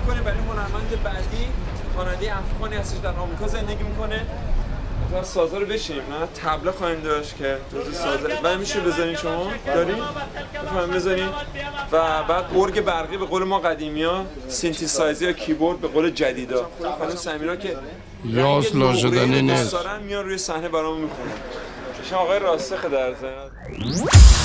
میکنه برای هنرمند بعدی، خواننده افغانی هستش در آمریکا زندگی میکنه. تا سازا رو بشیم، نه تبله خواهیم داشت که جزء سازه و میشه بزنین شما دارین بفهم بزنین و بعد ارگ برقی به قول ما قدیمی‌ها، سینتیسایزر یا کیبورد به قول جدیدا. خانم سمیرا که یاس لاجدانی نیست میان روی صحنه برامون میخونن. شما آقای راسخ در ذهن